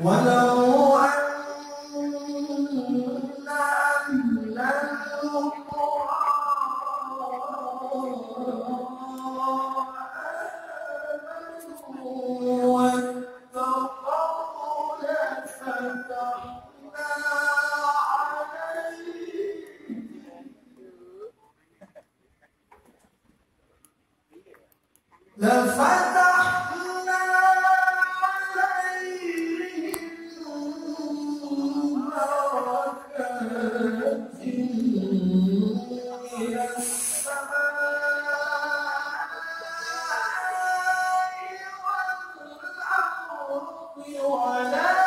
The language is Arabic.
ولو أن أهل القرى واتقوا لفتحنا عليهم بركات من السماء والأرض ولكن